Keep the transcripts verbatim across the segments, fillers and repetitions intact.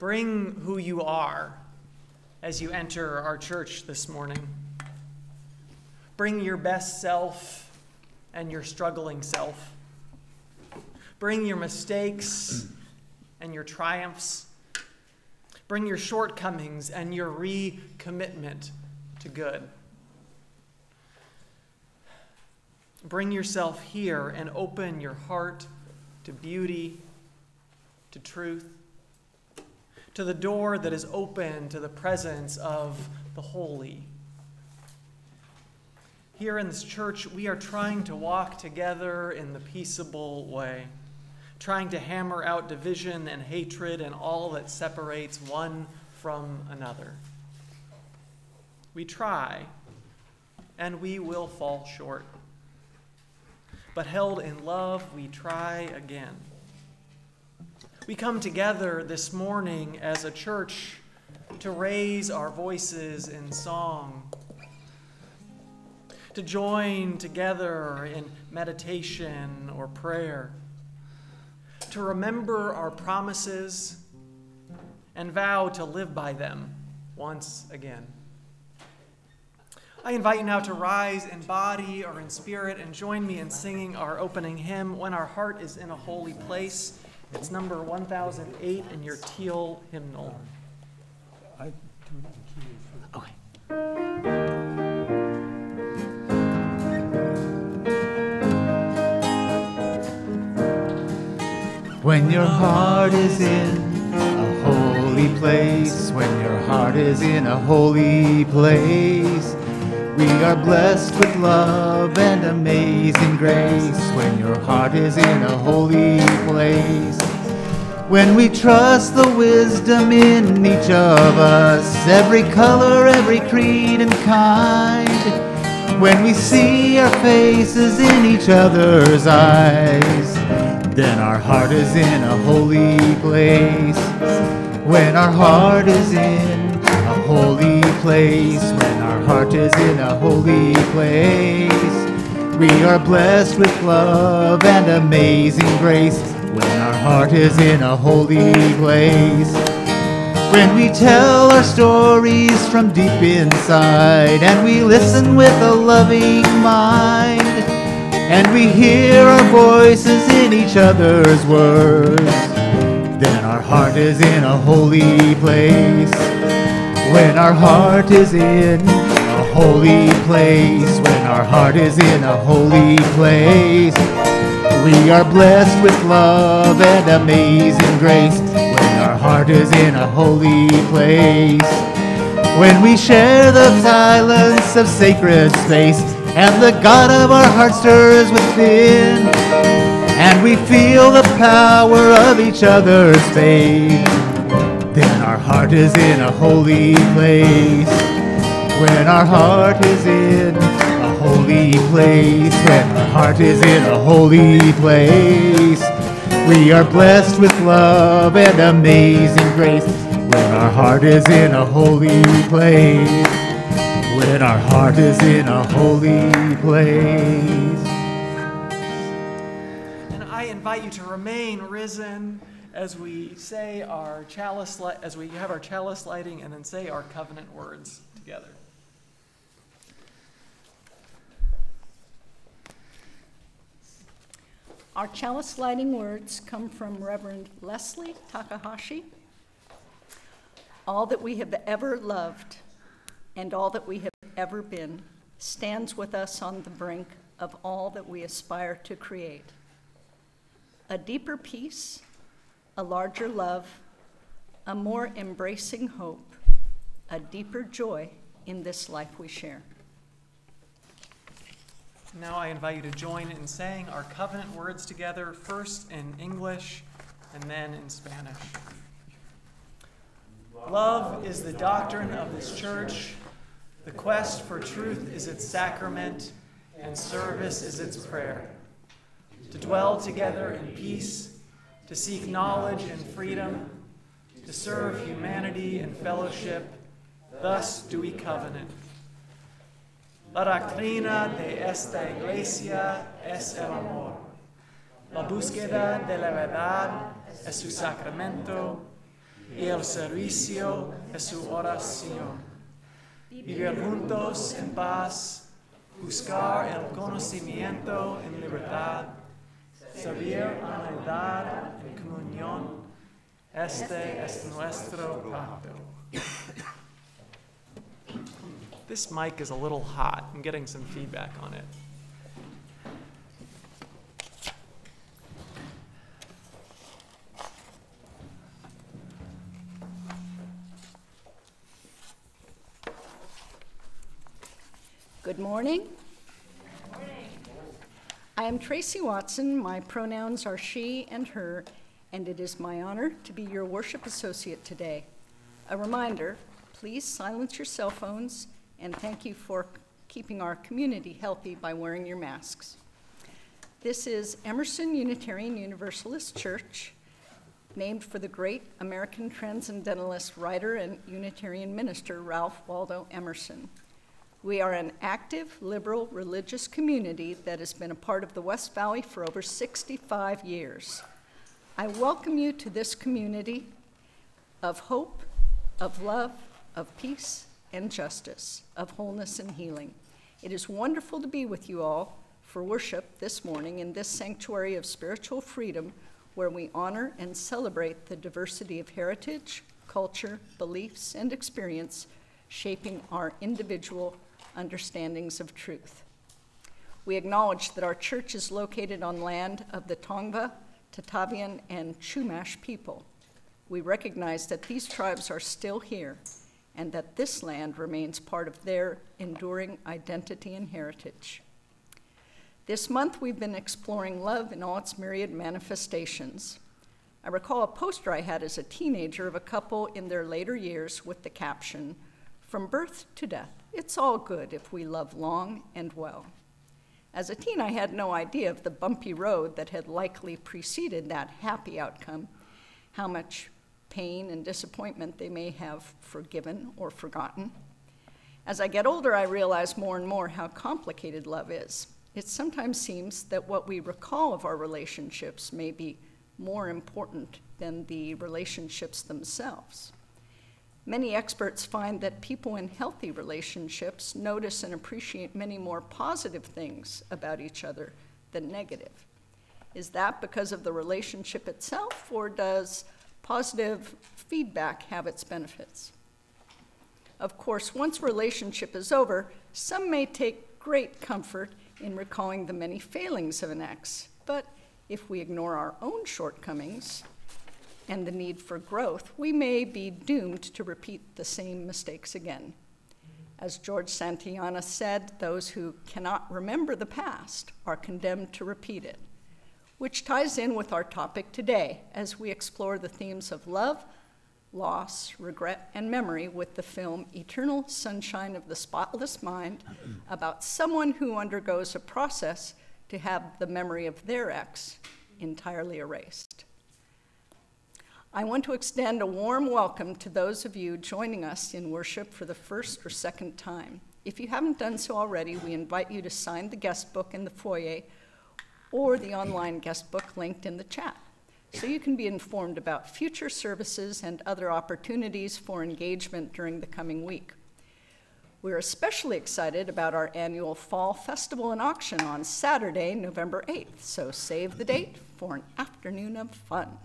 Bring who you are as you enter our church this morning. Bring your best self and your struggling self. Bring your mistakes and your triumphs. Bring your shortcomings and your recommitment to good. Bring yourself here and open your heart to beauty, to truth, to the door that is open to the presence of the holy. Here in this church, we are trying to walk together in the peaceable way, trying to hammer out division and hatred and all that separates one from another. We try, and we will fall short. But held in love, we try again. We come together this morning as a church to raise our voices in song, to join together in meditation or prayer, to remember our promises and vow to live by them once again. I invite you now to rise in body or in spirit and join me in singing our opening hymn, When Our Heart is in a Holy Place. It's number one thousand eight in your teal hymnal. I do the key. Okay. When your heart is in a holy place, when your heart is in a holy place, we are blessed with love and amazing grace. When your heart is in a holy place, when we trust the wisdom in each of us, every color, every creed and kind, when we see our faces in each other's eyes, then our heart is in a holy place. When our heart is in a holy place, when our heart is in a holy place, we are blessed with love and amazing grace. When our heart is in a holy place, when we tell our stories from deep inside, and we listen with a loving mind, and we hear our voices in each other's words, then our heart is in a holy place. When our heart is in a holy place, when our heart is in a holy place, we are blessed with love and amazing grace. When our heart is in a holy place, when we share the silence of sacred space, and the God of our heart stirs within, and we feel the power of each other's faith, then our heart is in a holy place. When our heart is in a holy place, when our heart is in a holy place, we are blessed with love and amazing grace. When our heart is in a holy place, when our heart is in a holy place. And I invite you to remain risen as we say our chalice, li- as we have our chalice lighting and then say our covenant words together. Our chalice lighting words come from Reverend Leslie Takahashi. All that we have ever loved and all that we have ever been stands with us on the brink of all that we aspire to create. A deeper peace, a larger love, a more embracing hope, a deeper joy in this life we share. Now I invite you to join in saying our covenant words together, first in English and then in Spanish. Love is the doctrine of this church. The quest for truth is its sacrament, and service is its prayer. To dwell together in peace, to seek knowledge and freedom, to serve humanity and fellowship, thus do we covenant. La doctrina de esta iglesia es el amor. La búsqueda de la verdad es su sacramento. y el servicio es su oración. Vivir juntos en paz, buscar el conocimiento en libertad, servir a la edad en comunión. Este es nuestro pacto. This mic is a little hot. I'm getting some feedback on it. Good morning. Good morning. I am Tracy Watson. My pronouns are she and her, and it is my honor to be your worship associate today. A reminder, please silence your cell phones, and thank you for keeping our community healthy by wearing your masks. This is Emerson Unitarian Universalist Church, named for the great American transcendentalist writer and Unitarian minister Ralph Waldo Emerson. We are an active, liberal, religious community that has been a part of the West Valley for over sixty-five years. I welcome you to this community of hope, of love, of peace and justice, of wholeness and healing. It is wonderful to be with you all for worship this morning in this sanctuary of spiritual freedom where we honor and celebrate the diversity of heritage, culture, beliefs, and experience shaping our individual understandings of truth. We acknowledge that our church is located on land of the Tongva, Tatavian, and Chumash people. We recognize that these tribes are still here and that this land remains part of their enduring identity and heritage. This month, we've been exploring love in all its myriad manifestations. I recall a poster I had as a teenager of a couple in their later years with the caption, "From birth to death, it's all good if we love long and well." As a teen, I had no idea of the bumpy road that had likely preceded that happy outcome, how much pain and disappointment they may have forgiven or forgotten. As I get older, I realize more and more how complicated love is. It sometimes seems that what we recall of our relationships may be more important than the relationships themselves. Many experts find that people in healthy relationships notice and appreciate many more positive things about each other than negative. Is that because of the relationship itself, or does positive feedback have its benefits? Of course, once a relationship is over, some may take great comfort in recalling the many failings of an ex, but if we ignore our own shortcomings and the need for growth, we may be doomed to repeat the same mistakes again. As George Santayana said, those who cannot remember the past are condemned to repeat it, which ties in with our topic today as we explore the themes of love, loss, regret, and memory with the film Eternal Sunshine of the Spotless Mind about someone who undergoes a process to have the memory of their ex entirely erased. I want to extend a warm welcome to those of you joining us in worship for the first or second time. If you haven't done so already, we invite you to sign the guest book in the foyer or the online guest book linked in the chat, so you can be informed about future services and other opportunities for engagement during the coming week. We're especially excited about our annual Fall Festival and Auction on Saturday, November eighth, so save the date for an afternoon of fun.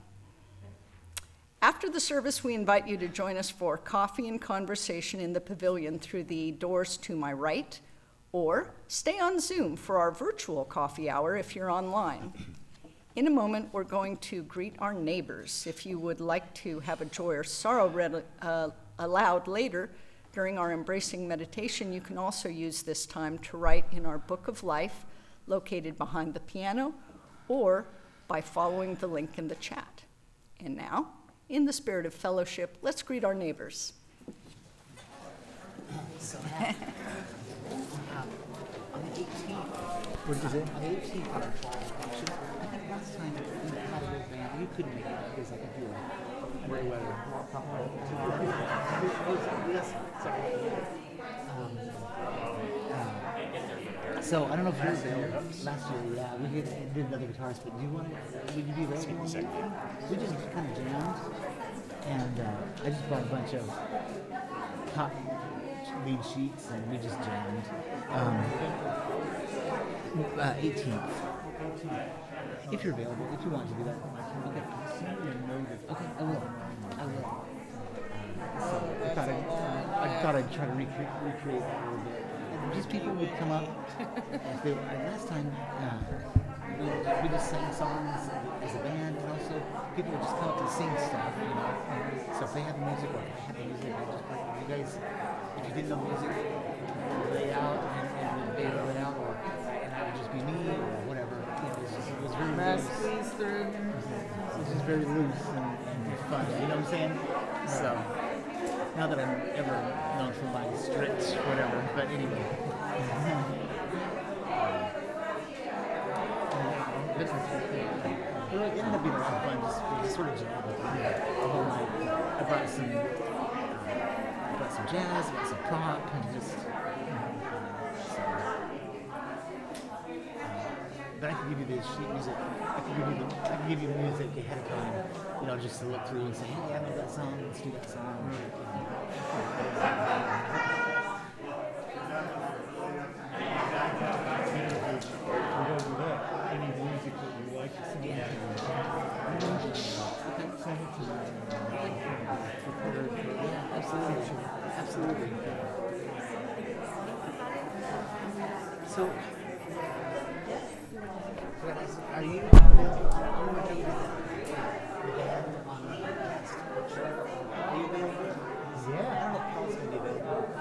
After the service, we invite you to join us for coffee and conversation in the pavilion through the doors to my right, or stay on Zoom for our virtual coffee hour if you're online. In a moment, we're going to greet our neighbors. If you would like to have a joy or sorrow read uh, aloud later during our embracing meditation, you can also use this time to write in our Book of Life located behind the piano or by following the link in the chat. And now, in the spirit of fellowship, let's greet our neighbors. So, uh, on the eighteenth, what did you say? On the eighteenth, I think last time we had a little band. You couldn't make it because I could do a gray weather. Yes, sorry. Um, uh, so I don't know if you were there last year. Yeah, we did, did another guitarist, but do you want to? Would you be available? We just kind of jammed, and uh, I just bought a bunch of hot lead sheets and we just jammed. Um, uh, eighteenth. If you're available, if you want to do that. Okay. Okay, I will. I will. Uh, so I thought I'd, uh, I thought I'd try to recreate, recreate that a little bit. And just people would come up. If they, uh, last time, uh, we, we just sang songs as a band, and also people would just come up and sing stuff, you know. So if they had the music, or if I had the music, I just like, you guys, if you didn't know music, lay out and, and we'd bail it out, or and that would just be me, or whatever. You know, it was just, it was very Mass loose. squeeze through. It was just very loose and, and fun, you know what I'm saying? So, not that I'm ever known for my strict whatever, but anyway. Well, it ended up being a lot of fun, just, just sort of jam with the whole night. I brought some, uh, I brought some jazz, I brought some pop, and just, uh, so, but I can give you the sheet music. I can give you the, I can give you music ahead of time, you know, just to look through and say, hey, I know that song. Let's do that song. Any music that you like to sing? Yeah. Send it to me. Yeah, absolutely. Absolutely. So. Are you the band on the podcast? Are you available? Yeah. I don't know if Paul's going to be available.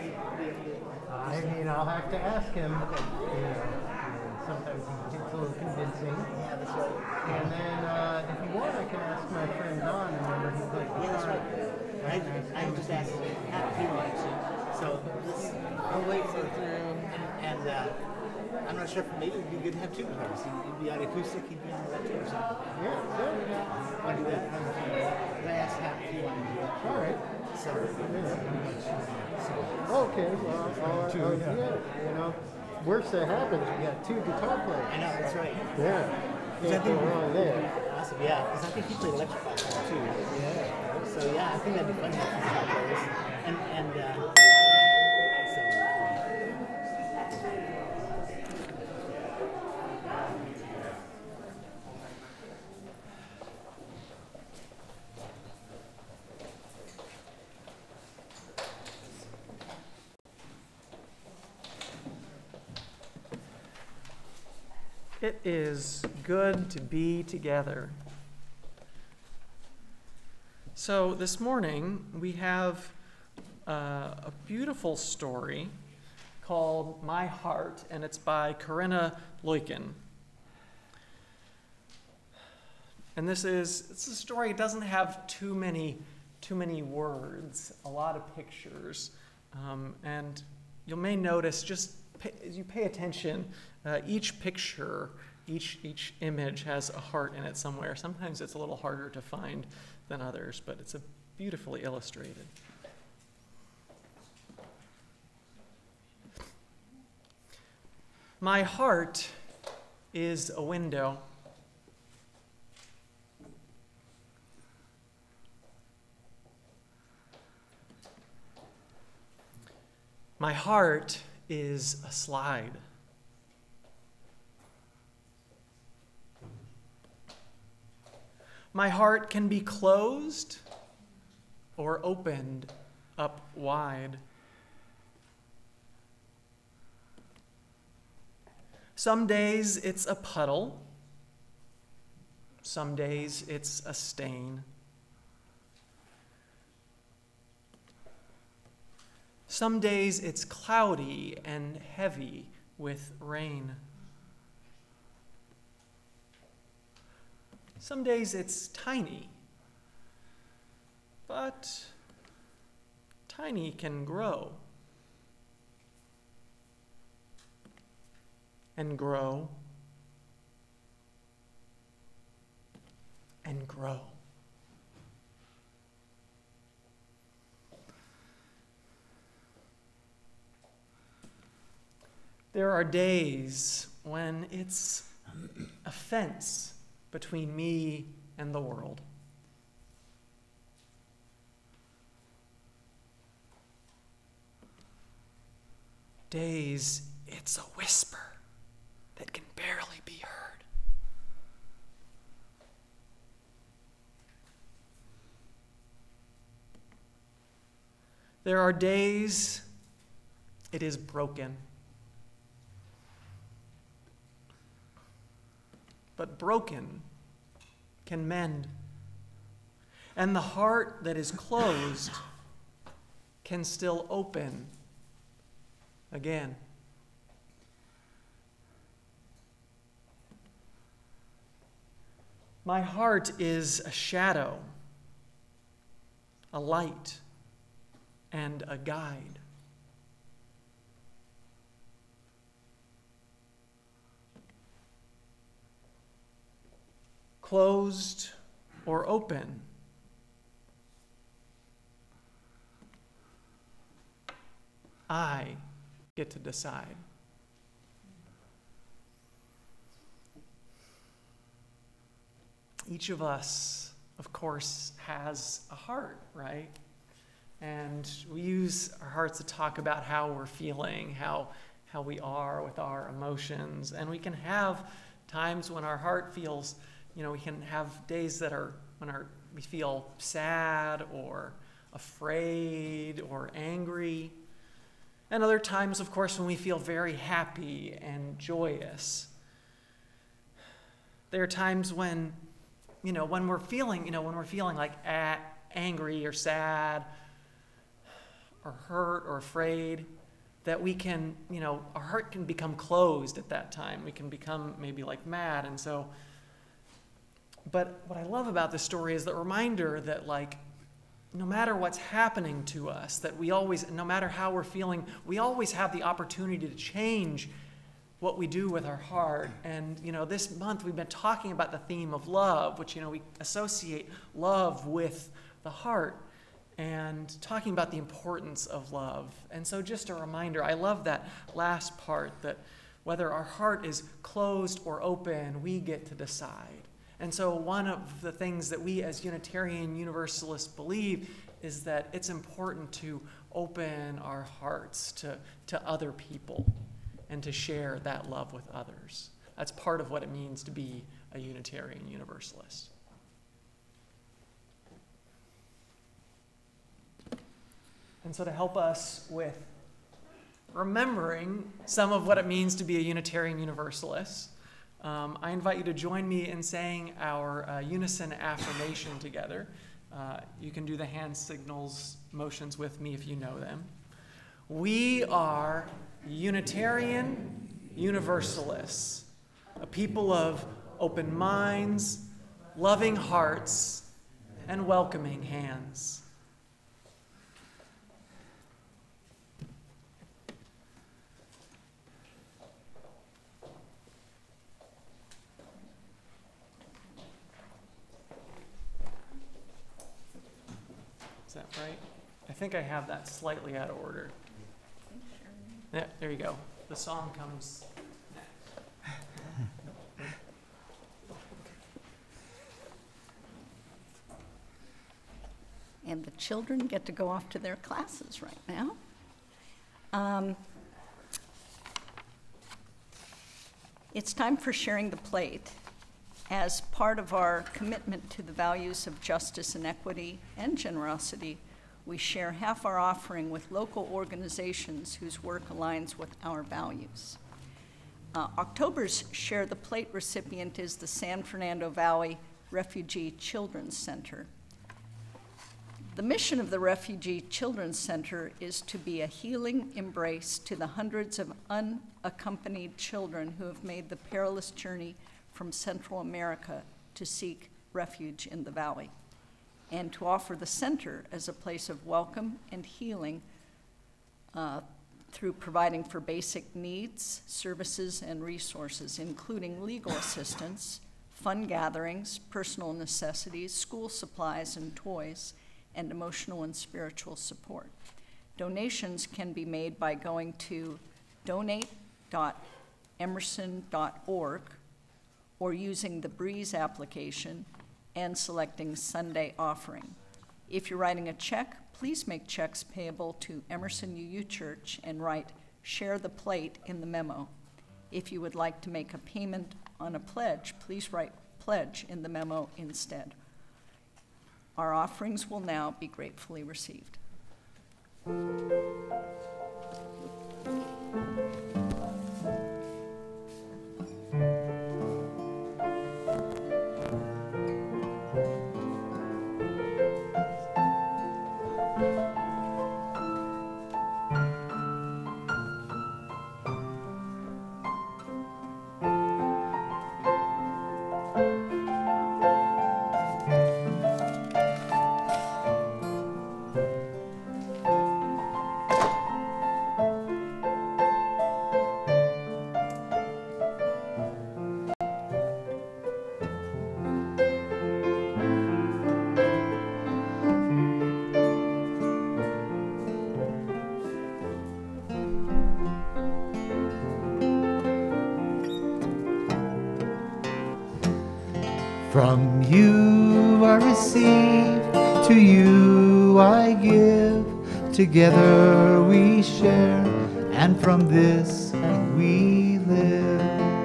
I mean, I'll have to ask him. Okay. You know, sometimes he gets a little convincing. Yeah, that's right. And then, uh, if you want, I can ask my friend Don. Remember, he's like, Yeah, that's right. I, I just asked Pat if he wanted to. So let's, I'll wait for it through. and uh, I'm not sure if maybe it would be good to have two guitars. He'd be on acoustic, he'd be on electric or something. yeah, yeah. Want to do that? I asked Pat if he wanted to do that. All right. So, Okay, well, I'll, I'll, I'll, yeah, you know, worst that happens, we got two guitar players. I know, that's right. Yeah. Because I Can't go think wrong there. Awesome, yeah. Because I think he played electric bass too. Yeah. So yeah, I think that'd be fun to have two guitar players. And and uh, so. It is good to be together. So this morning we have uh, a beautiful story called My Heart, and it's by Corinna Loiken. And this is it's a story. It doesn't have too many too many words, a lot of pictures, um, and you may notice just pay, as you pay attention. Uh, each picture, each each image has a heart in it somewhere. Sometimes it's a little harder to find than others, but it's a beautifully illustrated. My heart is a window. My heart is a slide. My heart can be closed or opened up wide. Some days it's a puddle. Some days it's a stain. Some days it's cloudy and heavy with rain. Some days it's tiny, but tiny can grow and grow and grow. There are days when it's a fence between me and the world. days it's a whisper that can barely be heard. There are days it is broken. But broken can mend. And the heart that is closed can still open again. My heart is a shadow, a light, and a guide. Closed or open, I get to decide. Each of us, of course, has a heart, right? And we use our hearts to talk about how we're feeling, how, how we are with our emotions. And we can have times when our heart feels, you know, we can have days that are when our, we feel sad or afraid or angry. And other times, of course, when we feel very happy and joyous. There are times when, you know, when we're feeling, you know, when we're feeling like ah, angry or sad or hurt or afraid, that we can, you know, our heart can become closed at that time. We can become maybe like mad. And so, but what I love about this story is the reminder that, like, no matter what's happening to us, that we always, no matter how we're feeling, we always have the opportunity to change what we do with our heart. And, you know, this month we've been talking about the theme of love, which, you know, we associate love with the heart, and talking about the importance of love. And so just a reminder, I love that last part, that whether our heart is closed or open, we get to decide. And so one of the things that we as Unitarian Universalists believe is that it's important to open our hearts to, to other people and to share that love with others. That's part of what it means to be a Unitarian Universalist. And so to help us with remembering some of what it means to be a Unitarian Universalist, Um, I invite you to join me in saying our uh, unison affirmation together. Uh, you can do the hand signals motions with me if you know them. We are Unitarian Universalists, a people of open minds, loving hearts, and welcoming hands. Is that right? I think I have that slightly out of order. Yeah, there you go. The song comes next. And the children get to go off to their classes right now. Um, it's time for sharing the plate. As part of our commitment to the values of justice and equity and generosity, we share half our offering with local organizations whose work aligns with our values. Uh, October's Share the Plate recipient is the San Fernando Valley Refugee Children's Center. The mission of the Refugee Children's Center is to be a healing embrace to the hundreds of unaccompanied children who have made the perilous journey from Central America to seek refuge in the valley, and to offer the center as a place of welcome and healing uh, through providing for basic needs, services, and resources, including legal assistance, fun gatherings, personal necessities, school supplies and toys, and emotional and spiritual support. Donations can be made by going to donate dot emerson dot org or using the Breeze application and selecting Sunday offering. If you're writing a check, please make checks payable to Emerson U U Church and write share the plate in the memo. If you would like to make a payment on a pledge, please write pledge in the memo instead. Our offerings will now be gratefully received. From you I receive, to you I give. Together we share, and from this we live.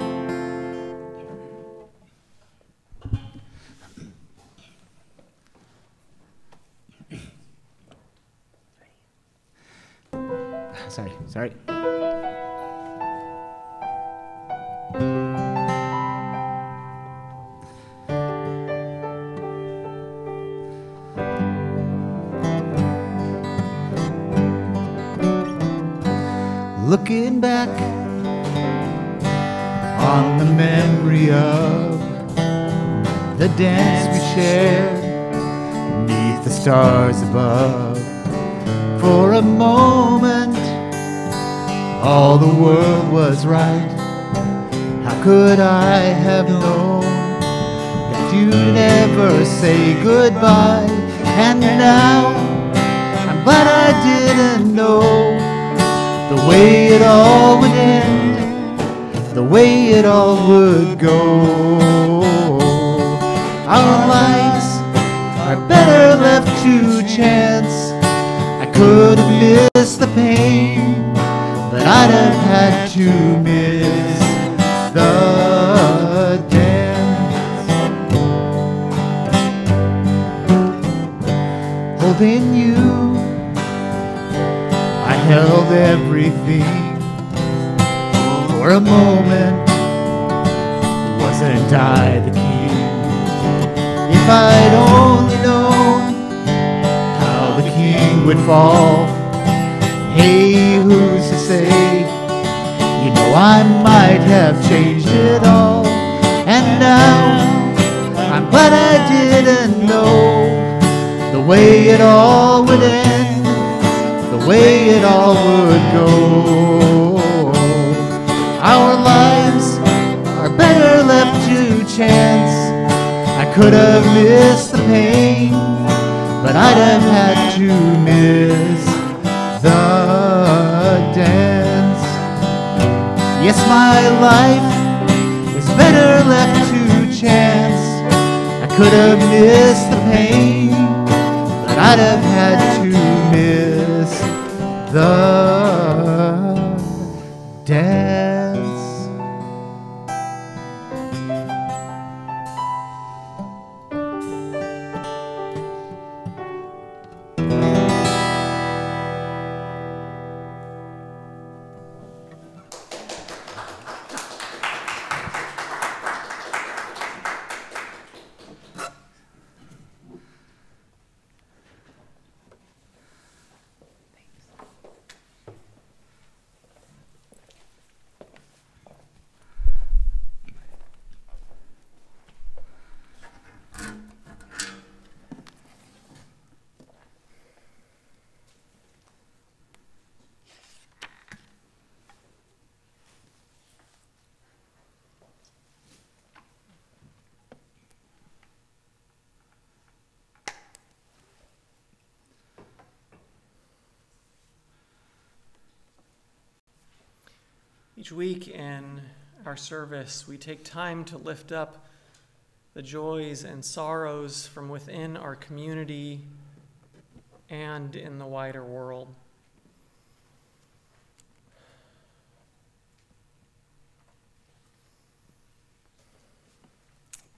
Sorry, sorry. Looking back on the memory of the dance we shared beneath the stars above. For a moment, all the world was right. How could I have known that you'd never say goodbye? And now, I'm glad I didn't know the way it all would end, the way it all would go. Our lives are better left to chance. I could have missed the pain, but I'd have had to miss the dance. Holding you, I held everything. For a moment, wasn't I the king? If I'd only known how the king would fall, hey, who's to say? You know I might have changed it all. And now, I'm glad I didn't know the way it all would end, the way it all would go. Our lives are better left to chance. I could have missed the pain, but I'd have had to miss the dance. Yes, my life is better left to chance. I could have missed the pain, but I'd have had to miss the dance. Each week in our service, we take time to lift up the joys and sorrows from within our community and in the wider world.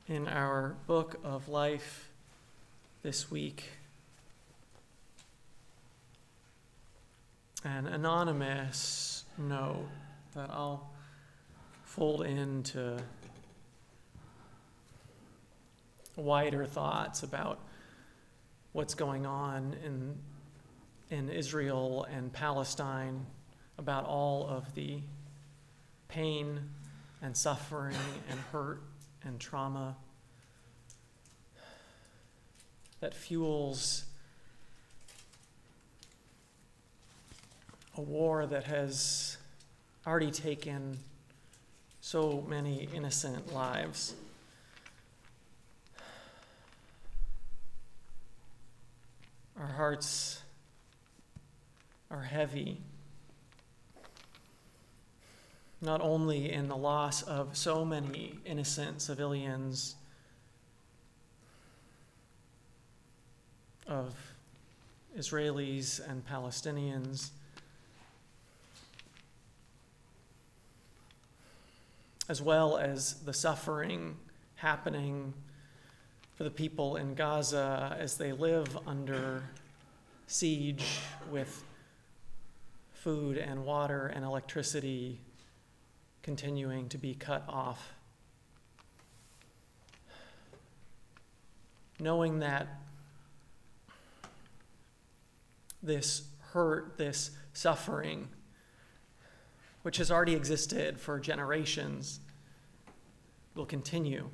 in our book of life this week, an anonymous note that I'll fold into wider thoughts about what's going on in, in Israel and Palestine, about all of the pain and suffering and hurt and trauma that fuels a war that has already taken so many innocent lives. Our hearts are heavy, not only in the loss of so many innocent civilians, of Israelis and Palestinians, as well as the suffering happening for the people in Gaza as they live under siege with food and water and electricity continuing to be cut off. Knowing that this hurt, this suffering, which has already existed for generations, will continue.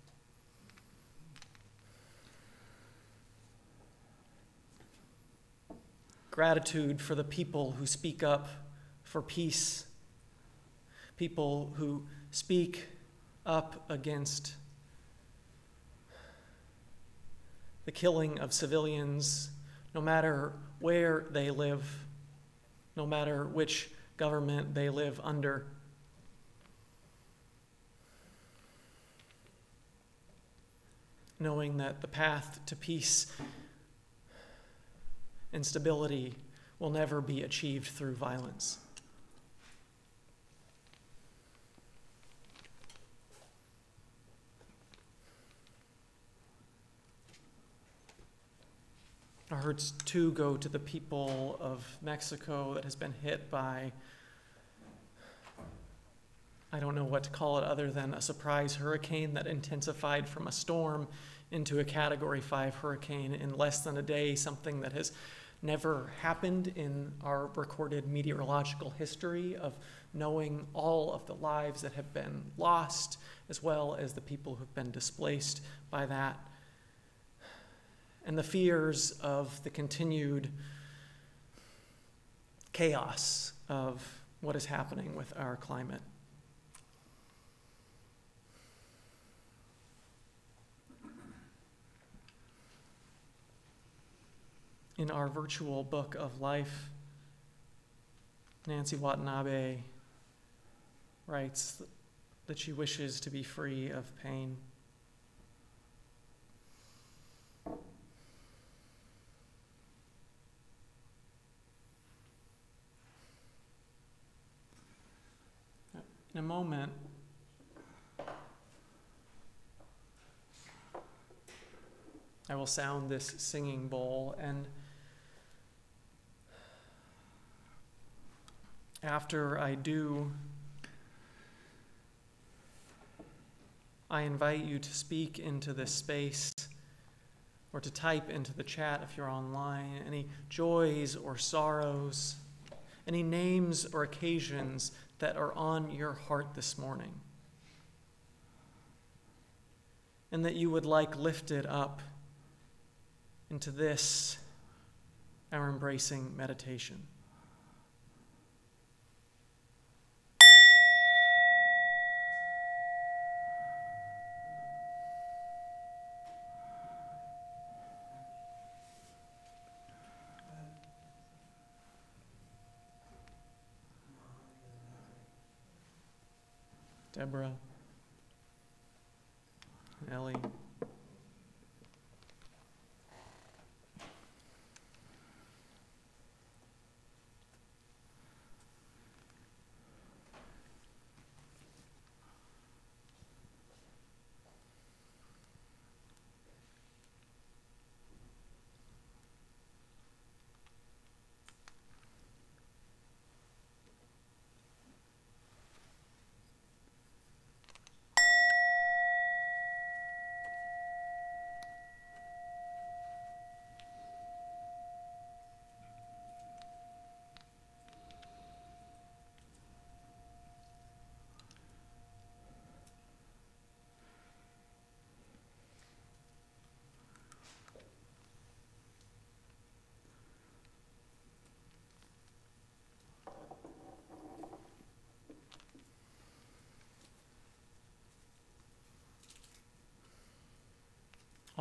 Gratitude for the people who speak up for peace, people who speak up against the killing of civilians, no matter where they live, no matter which government they live under. Knowing that the path to peace and stability will never be achieved through violence. Our hearts too go to the people of Mexico that has been hit by, I don't know what to call it other than a surprise hurricane that intensified from a storm into a Category five hurricane in less than a day, something that has never happened in our recorded meteorological history of knowing all of the lives that have been lost, as well as the people who've been displaced by that, and the fears of the continued chaos of what is happening with our climate. In our virtual book of life, Nancy Watanabe writes that she wishes to be free of pain. In a moment, I will sound this singing bowl, and after I do, I invite you to speak into this space or to type into the chat if you're online any joys or sorrows, any names or occasions that are on your heart this morning, and that you would like lifted up into this, our embracing meditation. Deborah, Ellie,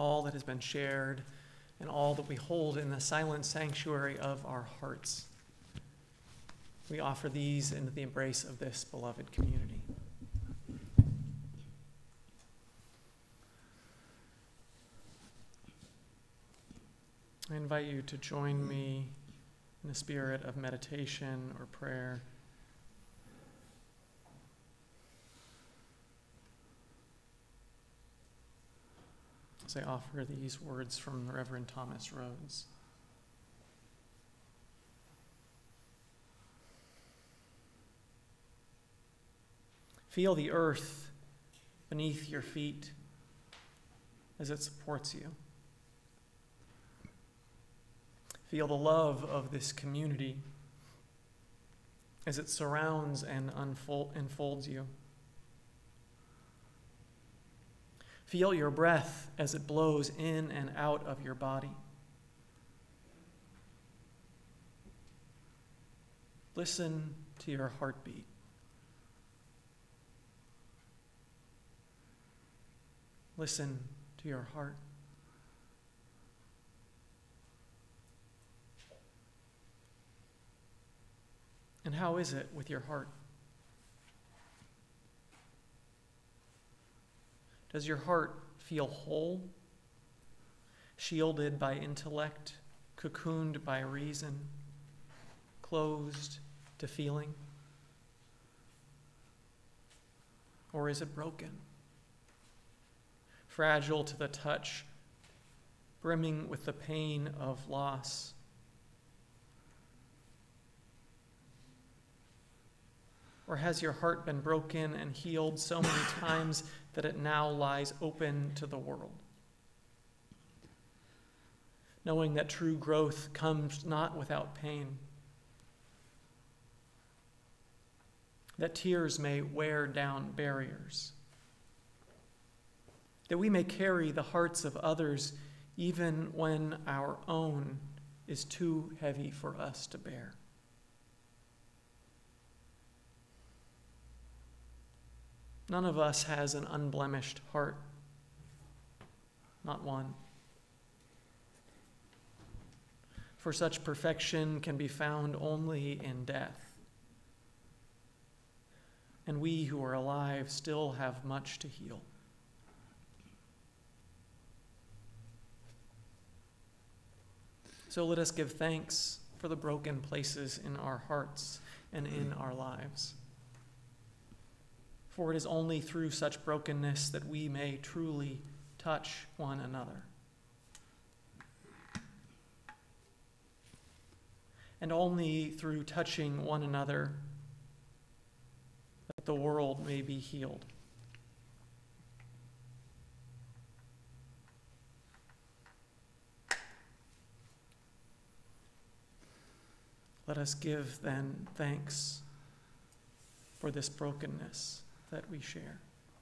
all that has been shared, and all that we hold in the silent sanctuary of our hearts. We offer these into the embrace of this beloved community. I invite you to join me in a spirit of meditation or prayer. As I offer these words from the Reverend Thomas Rhodes. Feel the earth beneath your feet as it supports you. Feel the love of this community as it surrounds and unfold, enfolds you. Feel your breath as it blows in and out of your body. Listen to your heartbeat. Listen to your heart. And how is it with your heart? Does your heart feel whole, shielded by intellect, cocooned by reason, closed to feeling? Or is it broken, fragile to the touch, brimming with the pain of loss? Or has your heart been broken and healed so many times that it now lies open to the world? Knowing that true growth comes not without pain, that tears may wear down barriers, that we may carry the hearts of others even when our own is too heavy for us to bear. None of us has an unblemished heart. Not one. For such perfection can be found only in death. And we who are alive still have much to heal. So let us give thanks for the broken places in our hearts and in our lives. For it is only through such brokenness that we may truly touch one another. And only through touching one another that the world may be healed. Let us give then thanks for this brokenness that we share.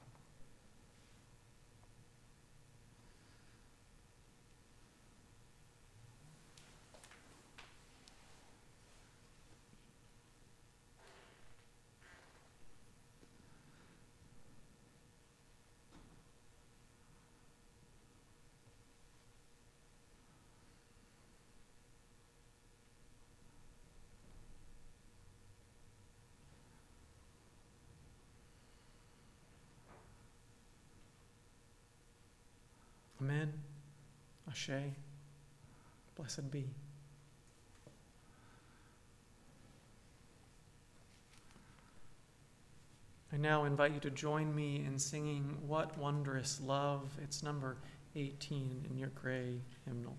Amen. Ashe. Blessed be. I now invite you to join me in singing What Wondrous Love. It's number eighteen in your gray hymnal.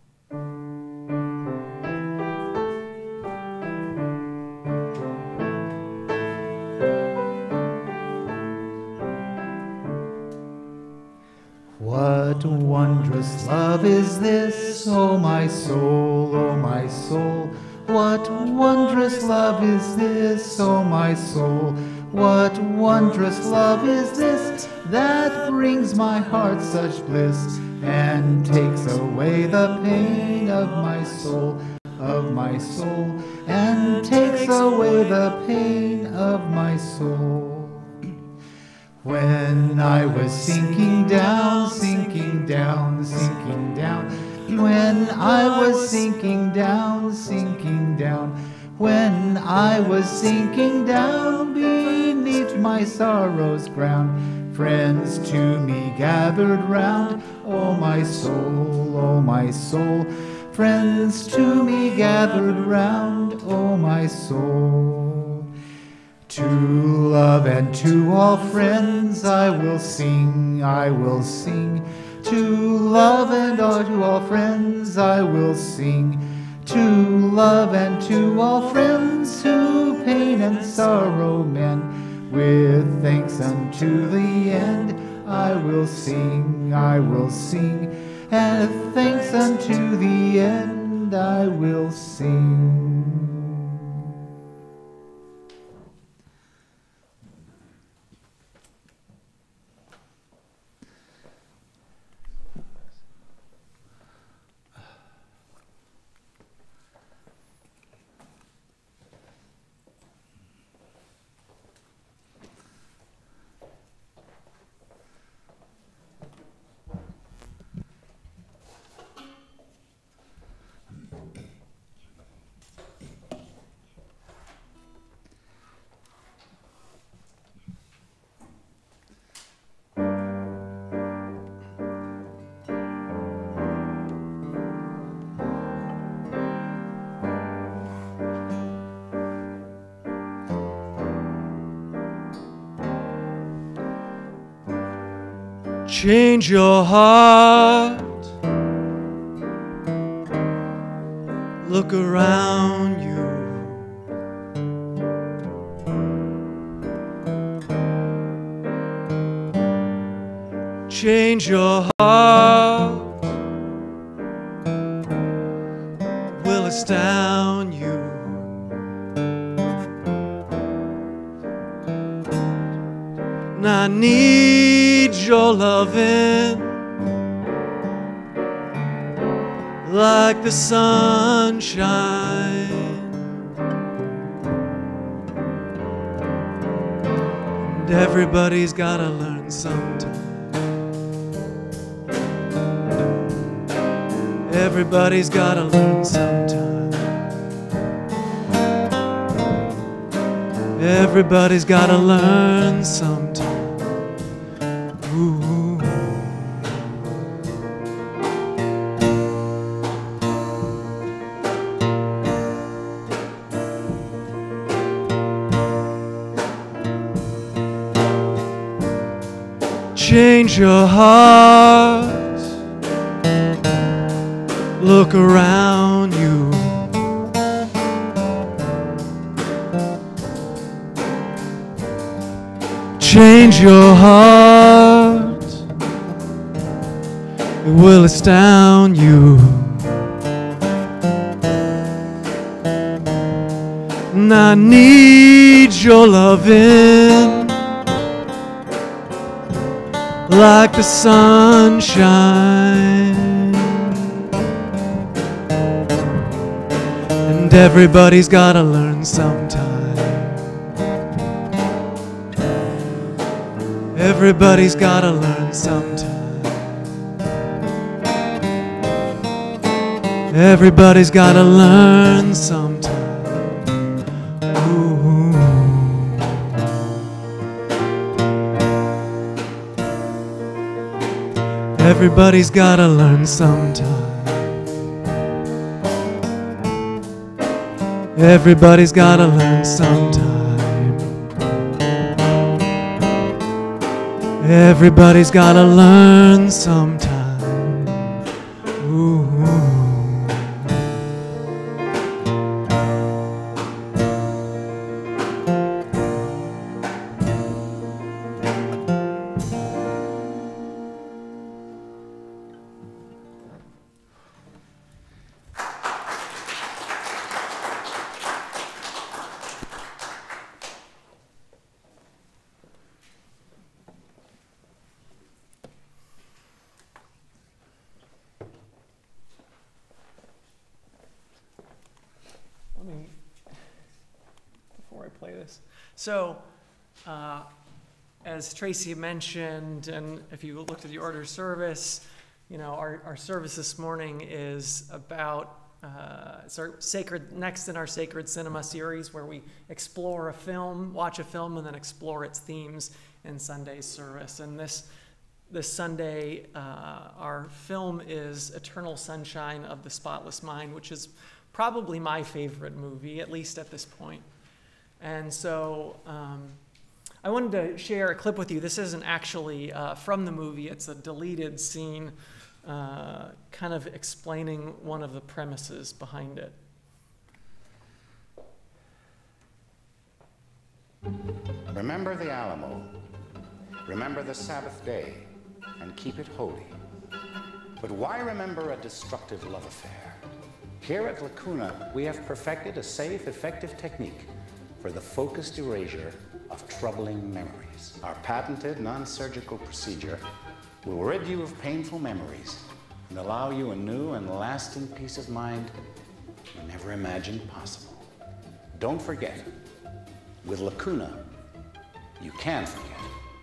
What wondrous love is this, O my soul, O my soul? What wondrous love is this, O my soul? What wondrous love is this that brings my heart such bliss and takes away the pain of my soul, of my soul, and takes away the pain of my soul? When I was sinking down, sinking down, sinking down. When I was sinking down, sinking down. When I was sinking down beneath my sorrow's ground, friends to me gathered round. Oh my soul, oh my soul. Friends to me gathered round. Oh my soul. To love and to all friends I will sing, I will sing. To love and all, to all friends I will sing. To love and to all friends who pain and sorrow mend, with thanks unto the end I will sing, I will sing. And thanks unto the end I will sing. Change your heart. Look around you. Change your heart. Will astound you. And I need your loving like the sunshine. And everybody's gotta learn sometime. Everybody's gotta learn sometime. Everybody's gotta learn sometime. Ooh. Change your heart. Look around you. Change your heart. It will astound you. And I need your loving like the sunshine. And everybody's gotta learn sometime. Everybody's gotta learn sometime. Everybody's gotta learn sometime. Ooh. Everybody's gotta learn sometime. Everybody's gotta learn sometime. Everybody's gotta learn sometime. Ooh. Let me, before I play this. So, uh, as Tracy mentioned, and if you looked at the order of service, you know, our, our service this morning is about uh, it's our sacred, next in our Sacred Cinema series, where we explore a film, watch a film, and then explore its themes in Sunday's service. And this this Sunday, uh, our film is Eternal Sunshine of the Spotless Mind, which is probably my favorite movie, at least at this point. And so um, I wanted to share a clip with you. This isn't actually uh, from the movie. It's a deleted scene uh, kind of explaining one of the premises behind it. Remember the Alamo. Remember the Sabbath day and keep it holy. But why remember a destructive love affair? Here at Lacuna, we have perfected a safe, effective technique for the focused erasure of troubling memories. Our patented non-surgical procedure will rid you of painful memories and allow you a new and lasting peace of mind you never imagined possible. Don't forget, with Lacuna, you can forget.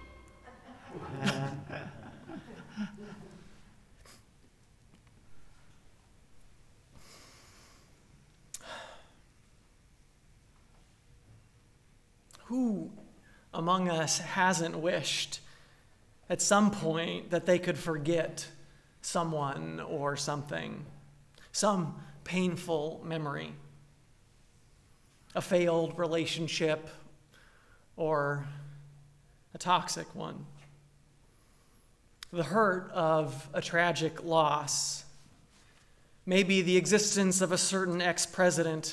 Who among us hasn't wished at some point that they could forget someone or something, some painful memory, a failed relationship or a toxic one, the hurt of a tragic loss, maybe the existence of a certain ex-president,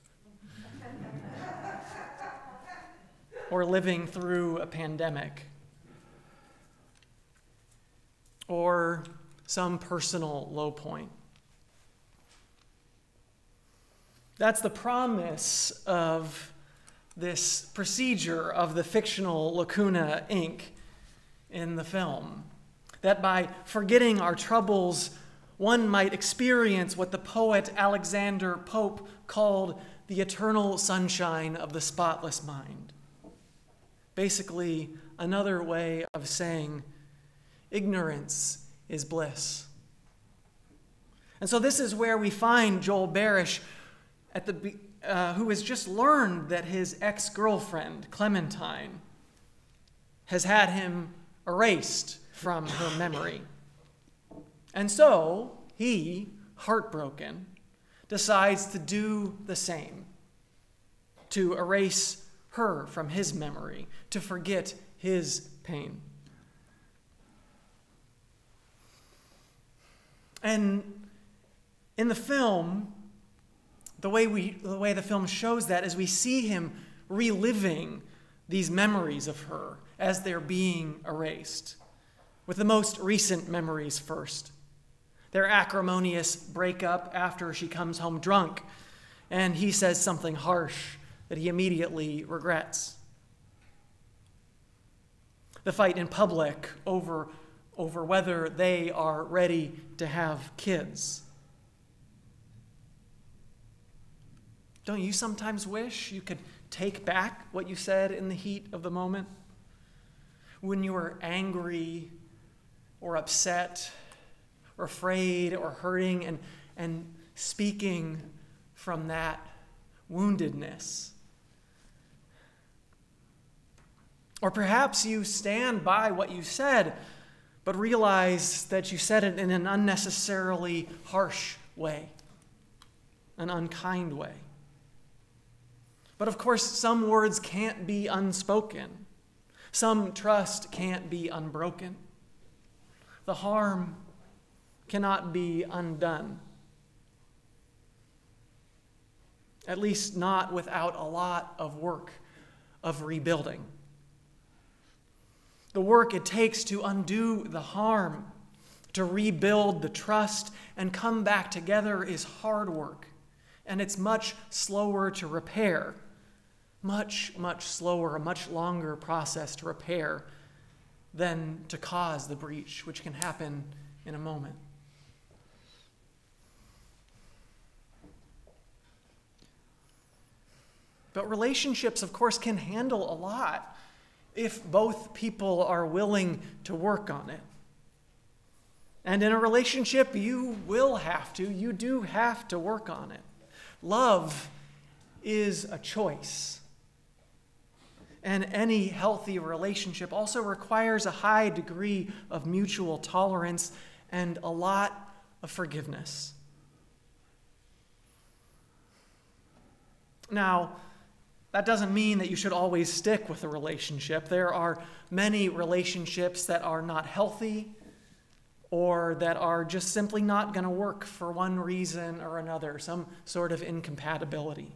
or living through a pandemic, or some personal low point. That's the promise of this procedure of the fictional Lacuna Incorporated in the film, that by forgetting our troubles, one might experience what the poet Alexander Pope called the eternal sunshine of the spotless mind. Basically, another way of saying ignorance is bliss. And so this is where we find Joel Barish, at the, uh, who has just learned that his ex-girlfriend, Clementine, has had him erased from her memory. And so he, heartbroken, decides to do the same, to erase her from his memory, to forget his pain. And in the film, the way we the way the film shows that is we see him reliving these memories of her as they're being erased, with the most recent memories first. Their acrimonious breakup after she comes home drunk, and he says something harsh that he immediately regrets. The fight in public over, over whether they are ready to have kids. Don't you sometimes wish you could take back what you said in the heat of the moment? When you were angry or upset or afraid or hurting, and, and speaking from that woundedness. Or perhaps you stand by what you said, but realize that you said it in an unnecessarily harsh way, an unkind way. But of course, some words can't be unspoken. Some trust can't be unbroken. The harm cannot be undone. At least not without a lot of work of rebuilding. The work it takes to undo the harm, to rebuild the trust and come back together is hard work. And it's much slower to repair. Much, much slower, a much longer process to repair than to cause the breach, which can happen in a moment. But relationships, of course, can handle a lot if both people are willing to work on it. And in a relationship, you will have to, you do have to work on it. Love is a choice. And any healthy relationship also requires a high degree of mutual tolerance and a lot of forgiveness. Now, that doesn't mean that you should always stick with a relationship. There are many relationships that are not healthy or that are just simply not going to work for one reason or another, some sort of incompatibility.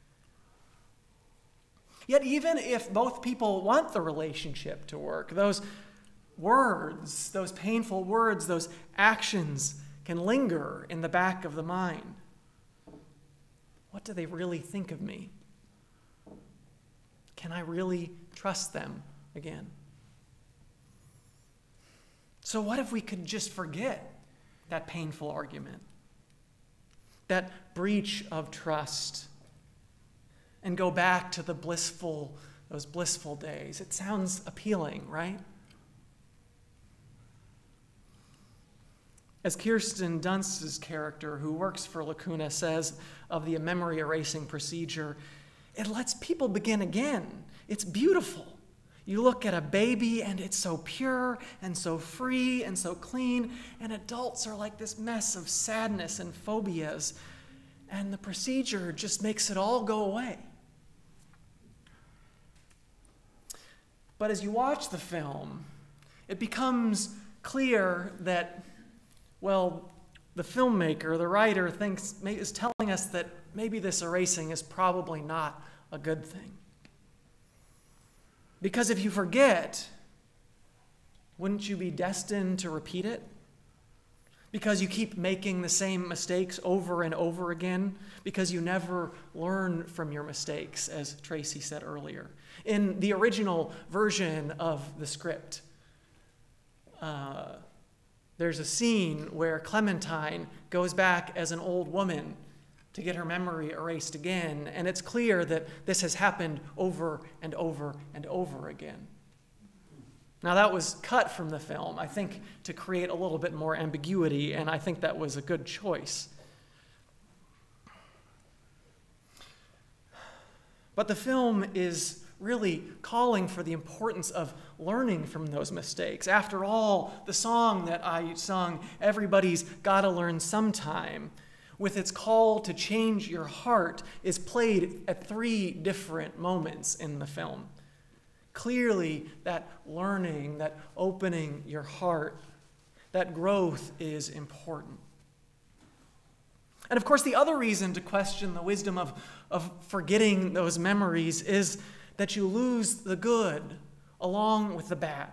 Yet even if both people want the relationship to work, those words, those painful words, those actions can linger in the back of the mind. What do they really think of me? Can I really trust them again? So what if we could just forget that painful argument, that breach of trust, and go back to the blissful, those blissful days? It sounds appealing, right? As Kirsten Dunst's character, who works for Lacuna, says of the memory erasing procedure, it lets people begin again. It's beautiful. You look at a baby and it's so pure and so free and so clean, and adults are like this mess of sadness and phobias, and the procedure just makes it all go away. But as you watch the film, it becomes clear that, well, the filmmaker, the writer, thinks is telling us that maybe this erasing is probably not a good thing. Because if you forget, wouldn't you be destined to repeat it? Because you keep making the same mistakes over and over again, because you never learn from your mistakes, as Tracy said earlier. In the original version of the script, uh, there's a scene where Clementine goes back as an old woman to get her memory erased again, and it's clear that this has happened over and over and over again. Now, that was cut from the film, I think, to create a little bit more ambiguity, and I think that was a good choice. But the film is really calling for the importance of learning from those mistakes. After all, the song that I sung, Everybody's Gotta Learn Sometime, with its call to change your heart, is played at three different moments in the film. Clearly, that learning, that opening your heart, that growth is important. And of course, the other reason to question the wisdom of, of forgetting those memories is that you lose the good along with the bad.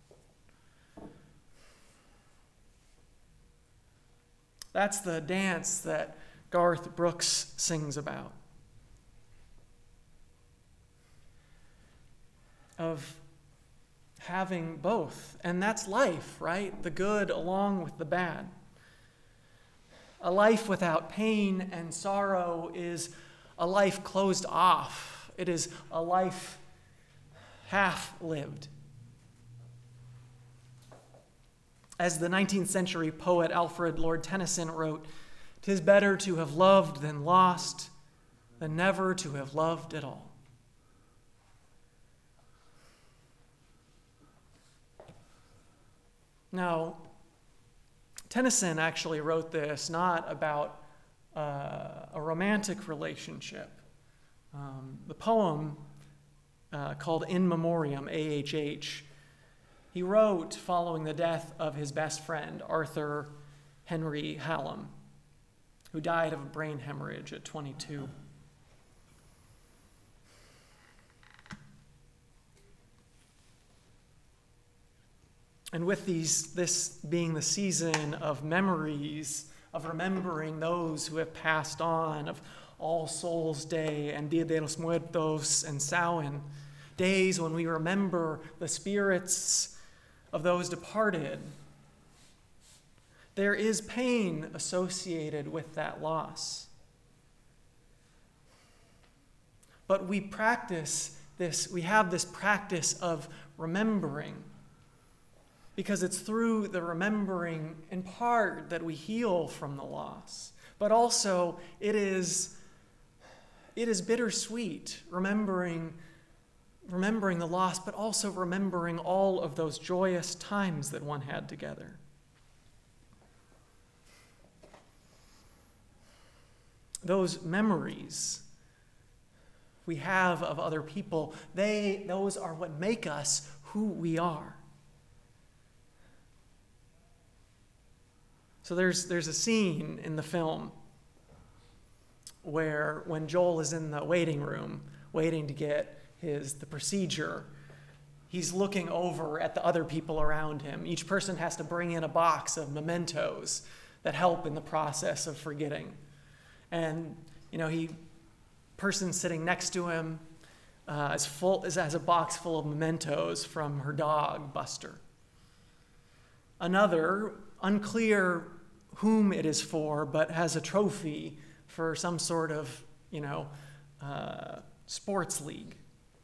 That's the dance that Garth Brooks sings about. Of having both. And that's life, right? The good along with the bad. A life without pain and sorrow is a life closed off. It is a life half-lived. As the nineteenth century poet Alfred Lord Tennyson wrote, "'Tis better to have loved than lost, than never to have loved at all." Now, Tennyson actually wrote this not about uh, a romantic relationship. Um, the poem uh, called In Memoriam, A H H, he wrote following the death of his best friend, Arthur Henry Hallam, who died of a brain hemorrhage at twenty-two. And with these, this being the season of memories, of remembering those who have passed on, of All Souls Day and Dia de los Muertos and Samhain, days when we remember the spirits of those departed, there is pain associated with that loss. But we practice this, we have this practice of remembering, because it's through the remembering in part that we heal from the loss. But also it is, it is bittersweet, remembering, remembering the loss, but also remembering all of those joyous times that one had together. Those memories we have of other people, they, those are what make us who we are. So there's, there's a scene in the film where when Joel is in the waiting room, waiting to get his, the procedure, he's looking over at the other people around him. Each person has to bring in a box of mementos that help in the process of forgetting. And, you know, he, person sitting next to him uh, is full, is, has a box full of mementos from her dog, Buster. Another, unclear whom it is for, but has a trophy for some sort of, you know, uh, sports league.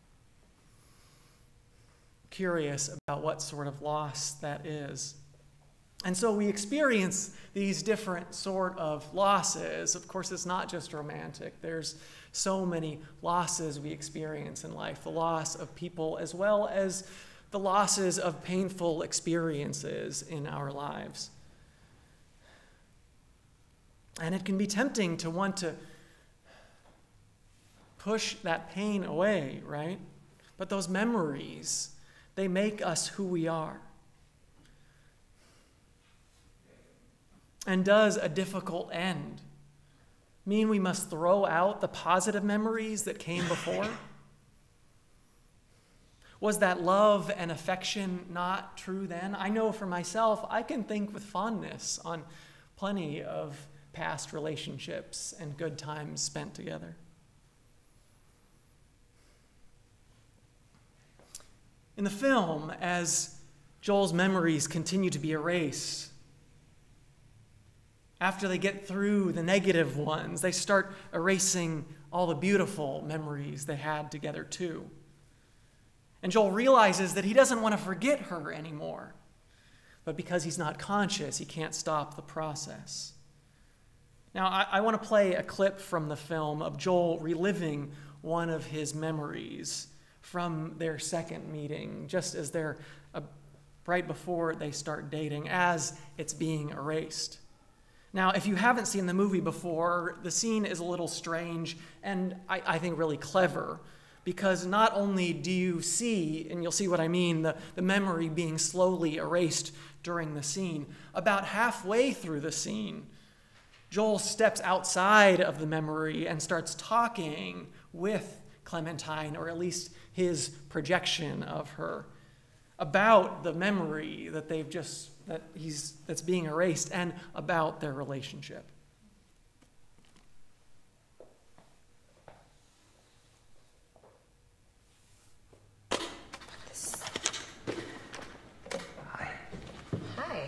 Curious about what sort of loss that is. And so we experience these different sort of losses. Of course, it's not just romantic. There's so many losses we experience in life. The loss of people as well as the losses of painful experiences in our lives. And it can be tempting to want to push that pain away, right? But those memories, they make us who we are. And does a difficult end mean we must throw out the positive memories that came before? Was that love and affection not true then? I know for myself, I can think with fondness on plenty of past relationships and good times spent together. In the film, as Joel's memories continue to be erased, after they get through the negative ones, they start erasing all the beautiful memories they had together too. And Joel realizes that he doesn't want to forget her anymore. But because he's not conscious, he can't stop the process. Now, I, I want to play a clip from the film of Joel reliving one of his memories from their second meeting, just as they're uh, right before they start dating, as it's being erased. Now, if you haven't seen the movie before, the scene is a little strange and I, I think really clever, because not only do you see, and you'll see what I mean, the, the memory being slowly erased during the scene, about halfway through the scene, Joel steps outside of the memory and starts talking with Clementine, or at least his projection of her, about the memory that they've just that he's that's being erased and about their relationship. Hi. Hi.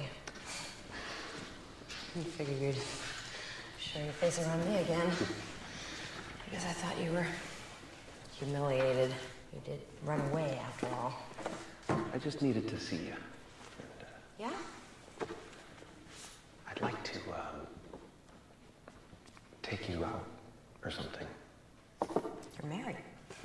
I figured you'd show your face around me again. Because I thought you were humiliated. You did run away after all. I just needed to see you. Yeah? I'd like to, um, take you out or something. You're married.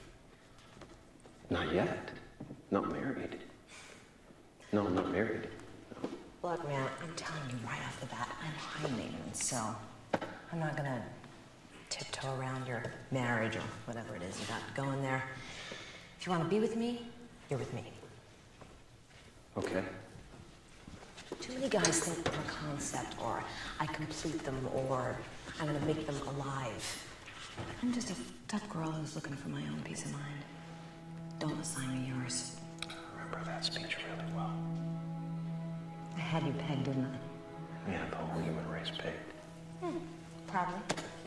Not yet. Not married. No, I'm not married. No. Look, man, I'm telling you right off the bat, I'm high maintenance, so I'm not gonna tiptoe around your marriage or whatever it is you got going there. If you want to be with me, you're with me. Okay. Too many guys think of a concept, or I complete them, or I'm gonna make them alive. I'm just a tough girl who's looking for my own peace of mind. Don't assign me yours. I remember that speech really well. I had you pegged, didn't I? Yeah, the whole human race pegged. Hmm, probably.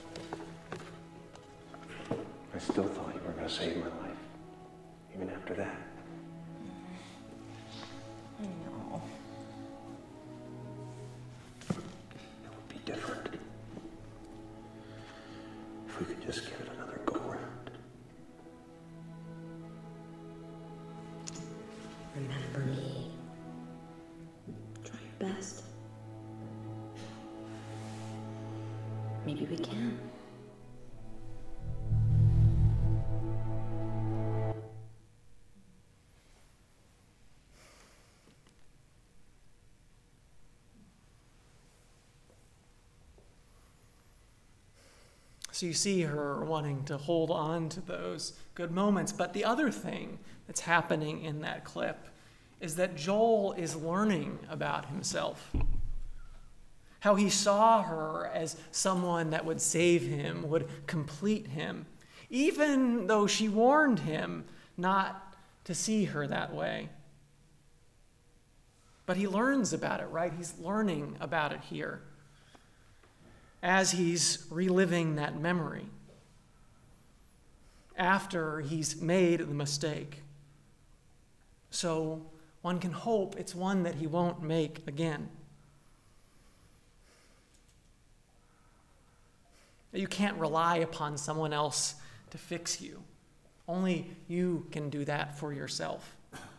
I still thought you were going to save my life, even after that. I know. It would be different if we could just give it another go-round. maybe we can. So you see her wanting to hold on to those good moments. But the other thing that's happening in that clip is that Joel is learning about himself. How he saw her as someone that would save him, would complete him, even though she warned him not to see her that way. But he learns about it, right? He's learning about it here as he's reliving that memory after he's made the mistake. So one can hope it's one that he won't make again. You can't rely upon someone else to fix you. Only you can do that for yourself.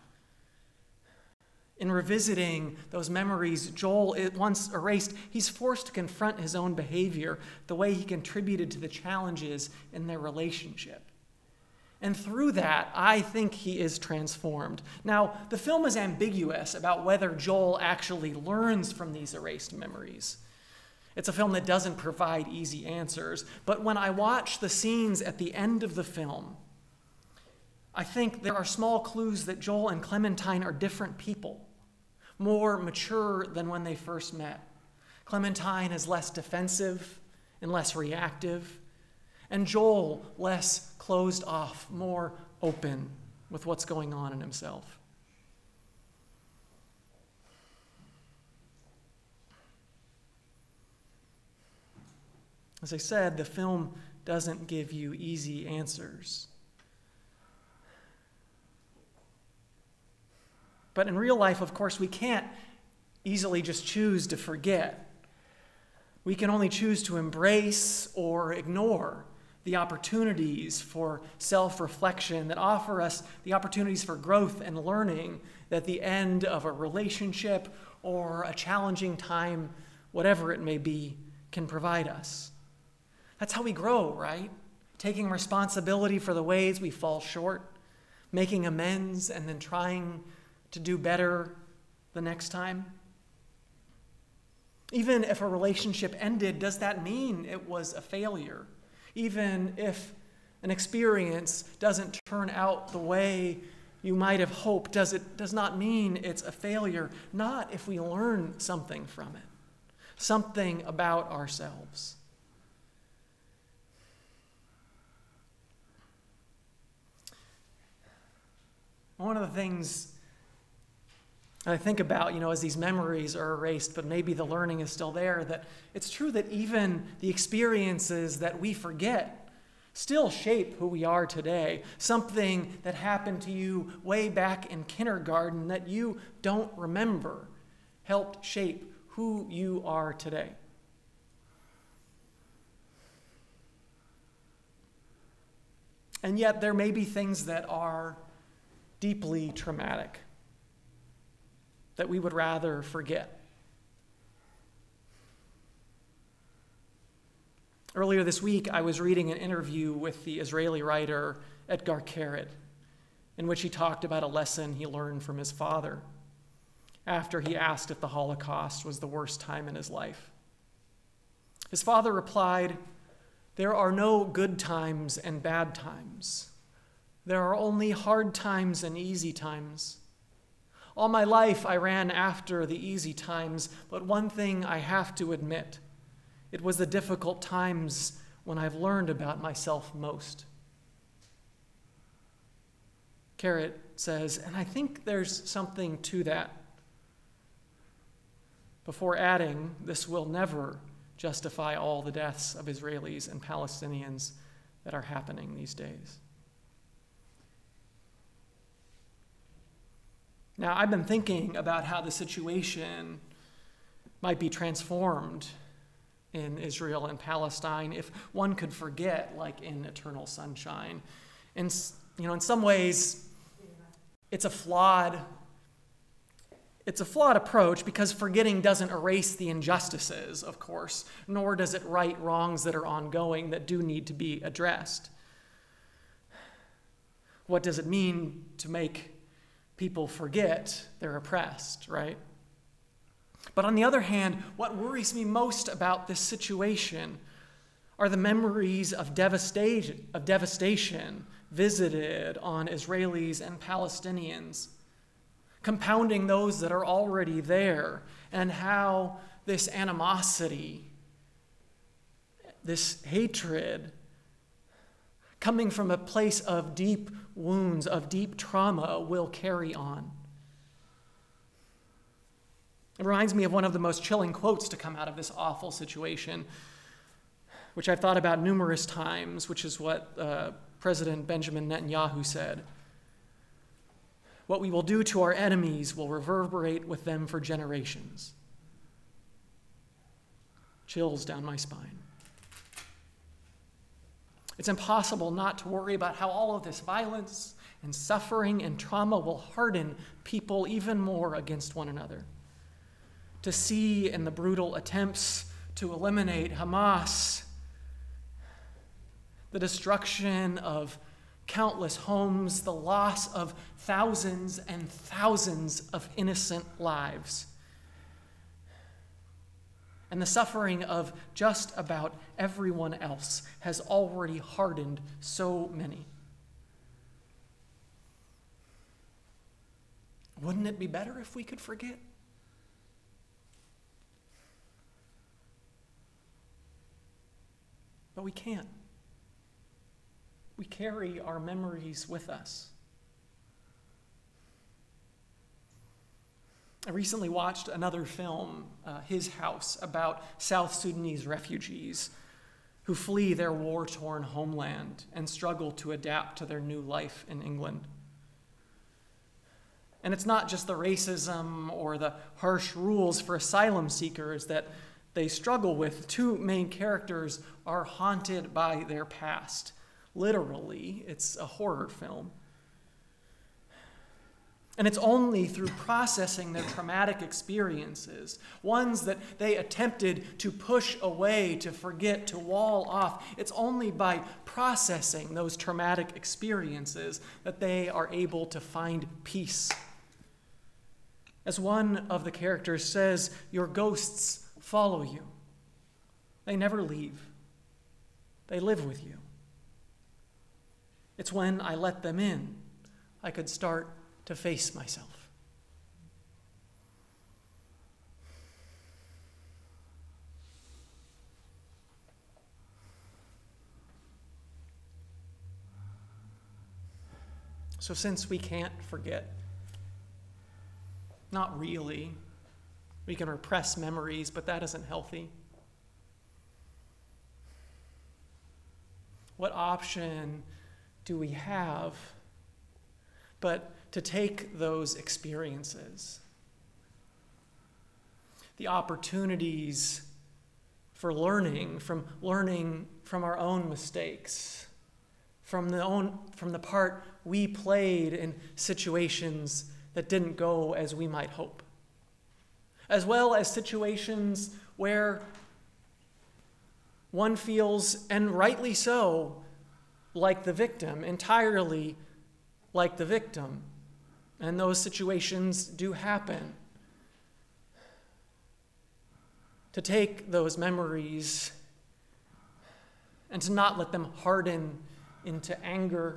In revisiting those memories Joel once erased, he's forced to confront his own behavior, the way he contributed to the challenges in their relationship. And through that, I think he is transformed. Now, the film is ambiguous about whether Joel actually learns from these erased memories. It's a film that doesn't provide easy answers. But when I watch the scenes at the end of the film, I think there are small clues that Joel and Clementine are different people, more mature than when they first met. Clementine is less defensive and less reactive, and Joel less closed off, more open with what's going on in himself. As I said, the film doesn't give you easy answers. But in real life, of course, we can't easily just choose to forget. We can only choose to embrace or ignore the opportunities for self-reflection that offer us the opportunities for growth and learning that the end of a relationship or a challenging time, whatever it may be, can provide us. That's how we grow, right? Taking responsibility for the ways we fall short, making amends, and then trying to do better the next time. Even if a relationship ended, does that mean it was a failure? Even if an experience doesn't turn out the way you might have hoped, does it does not mean it's a failure. Not if we learn something from it, something about ourselves. One of the things I think about, you know, as these memories are erased, but maybe the learning is still there, that it's true that even the experiences that we forget still shape who we are today. Something that happened to you way back in kindergarten that you don't remember helped shape who you are today. And yet there may be things that are deeply traumatic that we would rather forget. Earlier this week, I was reading an interview with the Israeli writer Edgar Keret, in which he talked about a lesson he learned from his father after he asked if the Holocaust was the worst time in his life. His father replied, "There are no good times and bad times. There are only hard times and easy times. All my life, I ran after the easy times, but one thing I have to admit, it was the difficult times when I've learned about myself most." Keret says, and I think there's something to that, before adding, this will never justify all the deaths of Israelis and Palestinians that are happening these days. Now, I've been thinking about how the situation might be transformed in Israel and Palestine if one could forget, like in Eternal Sunshine. And, you know, in some ways, it's a flawed It's a flawed approach because forgetting doesn't erase the injustices, of course, nor does it right wrongs that are ongoing that do need to be addressed. What does it mean to make people forget they're oppressed, right? But on the other hand, what worries me most about this situation are the memories of devastation, of devastation visited on Israelis and Palestinians, compounding those that are already there, and how this animosity, this hatred, coming from a place of deep wounds, of deep trauma, will carry on. It reminds me of one of the most chilling quotes to come out of this awful situation, which I've thought about numerous times, which is what uh, President Benjamin Netanyahu said. What we will do to our enemies will reverberate with them for generations. Chills down my spine. It's impossible not to worry about how all of this violence and suffering and trauma will harden people even more against one another. To see in the brutal attempts to eliminate Hamas the destruction of countless homes, the loss of thousands and thousands of innocent lives, and the suffering of just about everyone else has already hardened so many. Wouldn't it be better if we could forget? But we can't. We carry our memories with us. I recently watched another film, uh, His House, about South Sudanese refugees who flee their war-torn homeland and struggle to adapt to their new life in England. And it's not just the racism or the harsh rules for asylum seekers that they struggle with. Two main characters are haunted by their past. Literally, it's a horror film. And it's only through processing their traumatic experiences, ones that they attempted to push away, to forget, to wall off, it's only by processing those traumatic experiences that they are able to find peace. As one of the characters says, your ghosts follow you. They never leave. They live with you. It's when I let them in, I could start to face myself. So since we can't forget, not really, we can repress memories, but that isn't healthy. What option do we have but to take those experiences, the opportunities for learning, from learning from our own mistakes, from the, own, from the part we played in situations that didn't go as we might hope, as well as situations where one feels, and rightly so, like the victim, entirely like the victim. And those situations do happen. To take those memories and to not let them harden into anger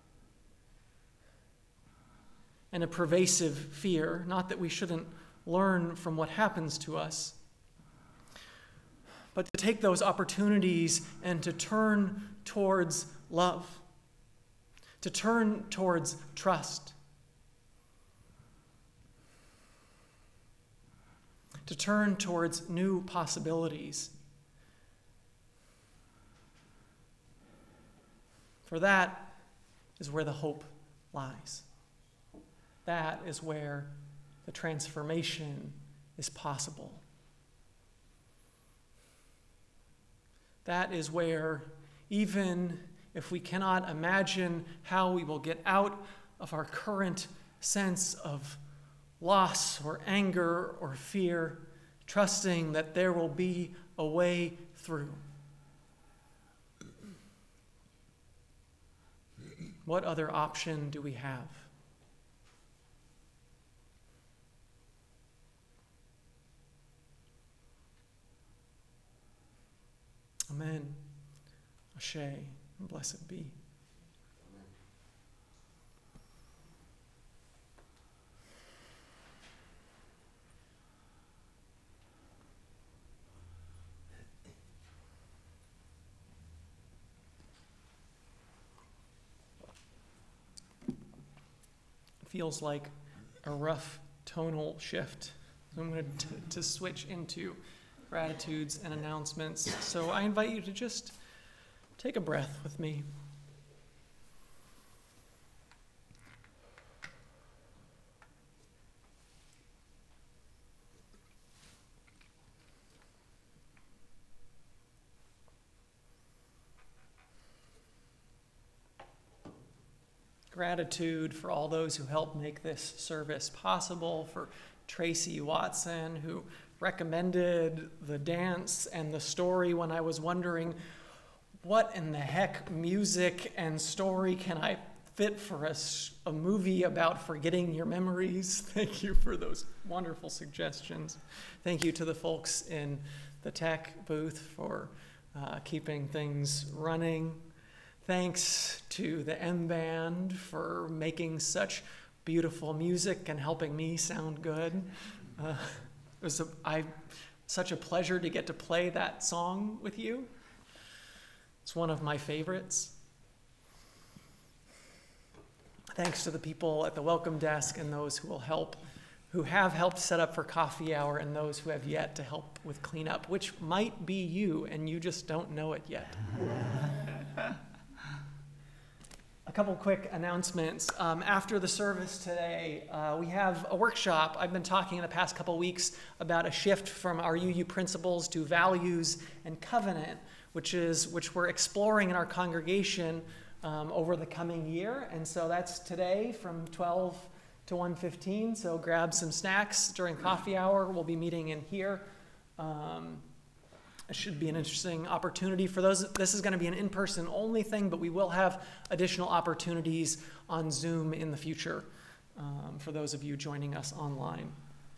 and a pervasive fear. Not that we shouldn't learn from what happens to us, but to take those opportunities and to turn towards love, to turn towards trust, to turn towards new possibilities. For that is where the hope lies. That is where the transformation is possible. That is where, even if we cannot imagine how we will get out of our current sense of loss or anger or fear, trusting that there will be a way through. What other option do we have? Amen. Ashe, and blessed be. Feels like a rough tonal shift. So I'm going to, to switch into gratitudes and announcements. So I invite you to just take a breath with me. Gratitude for all those who helped make this service possible, for Tracy Watson, who recommended the dance and the story when I was wondering, what in the heck music and story can I fit for a, a movie about forgetting your memories? Thank you for those wonderful suggestions. Thank you to the folks in the tech booth for uh, keeping things running. Thanks to the M Band for making such beautiful music and helping me sound good. Uh, it was a, I, such a pleasure to get to play that song with you. It's one of my favorites. Thanks to the people at the welcome desk and those who will help, who have helped set up for coffee hour, and those who have yet to help with cleanup, which might be you and you just don't know it yet. A couple quick announcements. Um, after the service today, uh, we have a workshop. I've been talking in the past couple weeks about a shift from our U U principles to values and covenant, which is which we're exploring in our congregation um, over the coming year. And so that's today from twelve to one fifteen. So grab some snacks during coffee hour. We'll be meeting in here. Um, It should be an interesting opportunity for those. This is going to be an in-person only thing, but we will have additional opportunities on Zoom in the future um, for those of you joining us online.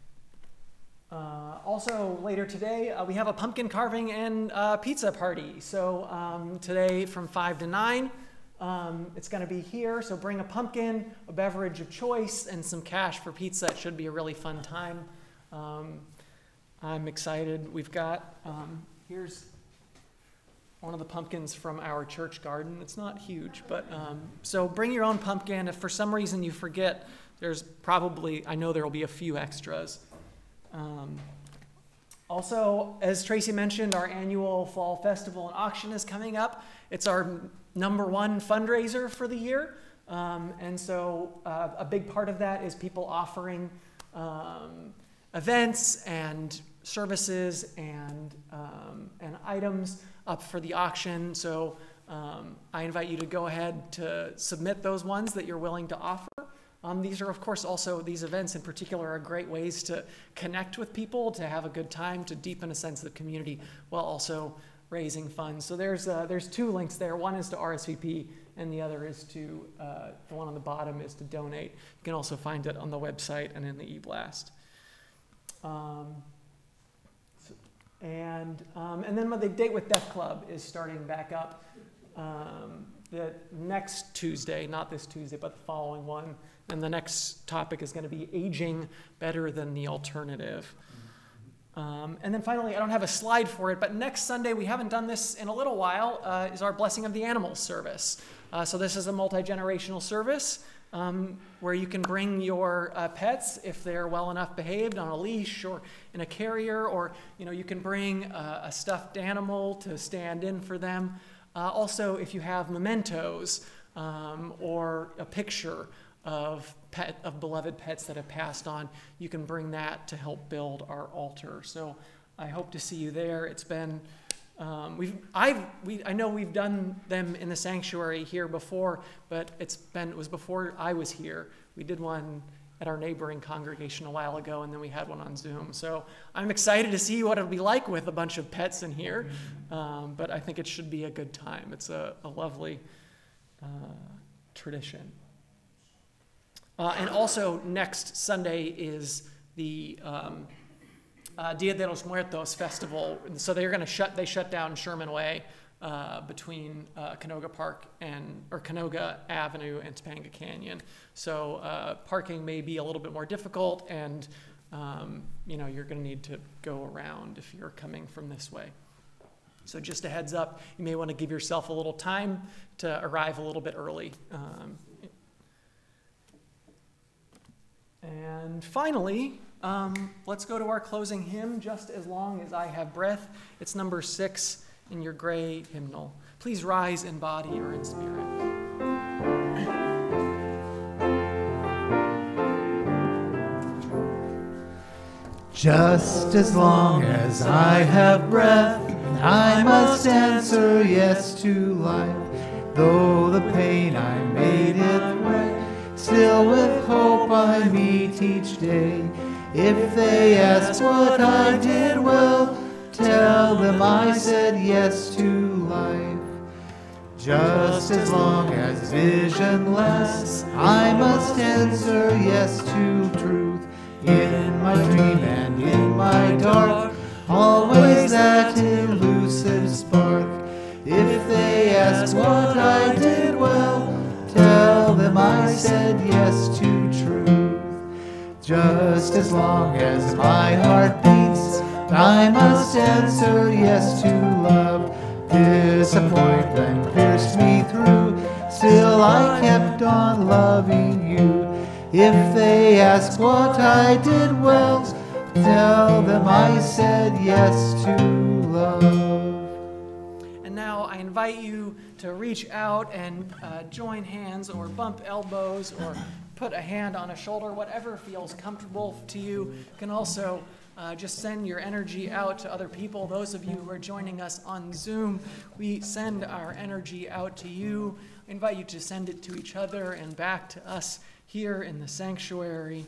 Uh, also, later today, uh, we have a pumpkin carving and uh, pizza party. So um, today from five to nine, um, it's going to be here. So bring a pumpkin, a beverage of choice, and some cash for pizza. It should be a really fun time. Um, I'm excited. We've got... Um, Here's one of the pumpkins from our church garden. It's not huge, but um, so bring your own pumpkin. If for some reason you forget, there's probably, I know there will be a few extras. Um, also, as Tracy mentioned, our annual fall festival and auction is coming up. It's our number one fundraiser for the year. Um, and so uh, a big part of that is people offering um, events and services and um, and items up for the auction. So um, I invite you to go ahead to submit those ones that you're willing to offer. Um, these are, of course, also, these events in particular are great ways to connect with people, to have a good time, to deepen a sense of the community while also raising funds. So there's uh, there's two links there. One is to R S V P and the other is to, uh, the one on the bottom is to donate. You can also find it on the website and in the e-blast. Um, And um, and then the Date with Death Club is starting back up um, the next Tuesday, not this Tuesday, but the following one. And the next topic is going to be aging better than the alternative. Um, and then finally, I don't have a slide for it, but next Sunday, we haven't done this in a little while, uh, is our Blessing of the Animals service. Uh, so this is a multi-generational service um, where you can bring your uh, pets if they're well enough behaved on a leash or in a carrier, or you know you can bring uh, a stuffed animal to stand in for them. Uh, also, if you have mementos um, or a picture of pet of beloved pets that have passed on, you can bring that to help build our altar. So I hope to see you there. It's been um, we've I've we I know we've done them in the sanctuary here before, but it's been it was before I was here. We did one at our neighboring congregation a while ago, and then we had one on Zoom. So I'm excited to see what it'll be like with a bunch of pets in here, um, but I think it should be a good time. It's a, a lovely uh, tradition. Uh, and also next Sunday is the um, uh, Dia de los Muertos festival. So they're going to shut, they shut down Sherman Way uh, between uh, Canoga Park and, or Canoga Avenue and Topanga Canyon. So uh, parking may be a little bit more difficult, and um, you know, you're going to need to go around if you're coming from this way. So just a heads up, you may want to give yourself a little time to arrive a little bit early. Um, And finally, um, let's go to our closing hymn, Just As Long As I Have Breath. It's number six in your gray hymnal. Please rise in body or in spirit. Just as long as I have breath, I must answer yes to life. Though the pain I made it right, still with hope I meet each day. If they ask what I did well, tell them I said yes to life. Just as long as vision lasts, I must answer yes to truth. In my dream and in my dark, always that elusive spark. If they ask what I did well, tell them I said yes to truth. Just as long as my heart beats, I must answer yes to love. Disappointment pierced me through, still I kept on loving you. If they ask what I did well, tell them I said yes to love. And now I invite you to reach out and uh, join hands or bump elbows or put a hand on a shoulder, whatever feels comfortable to you. You can also uh, just send your energy out to other people. Those of you who are joining us on Zoom, we send our energy out to you. I invite you to send it to each other and back to us here in the sanctuary.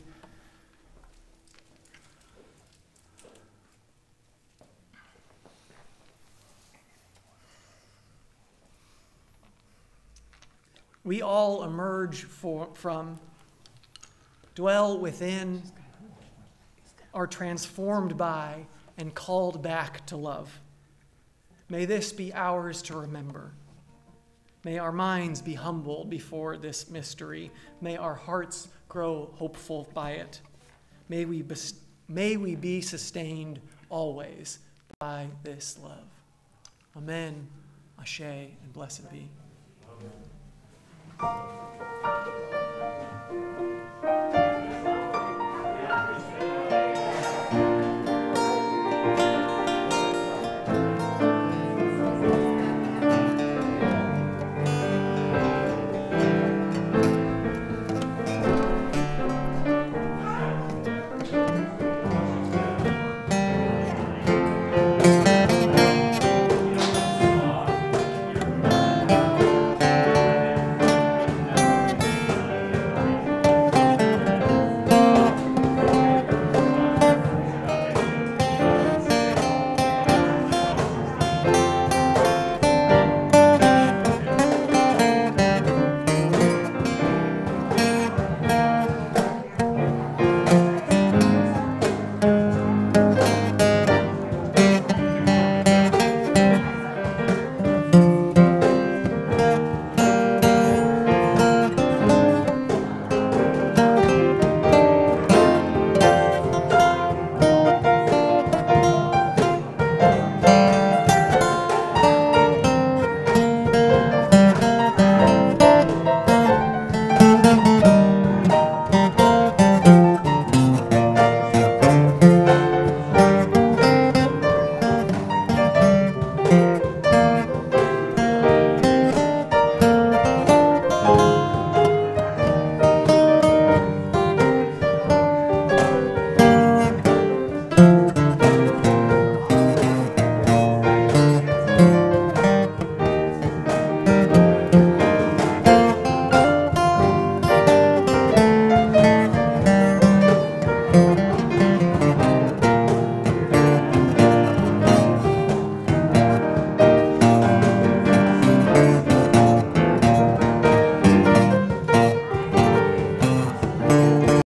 We all emerge for, from, dwell within, are transformed by, and called back to love. May this be ours to remember. May our minds be humbled before this mystery. May our hearts grow hopeful by it. May we, bes- may we be sustained always by this love. Amen, Ashe, and blessed be.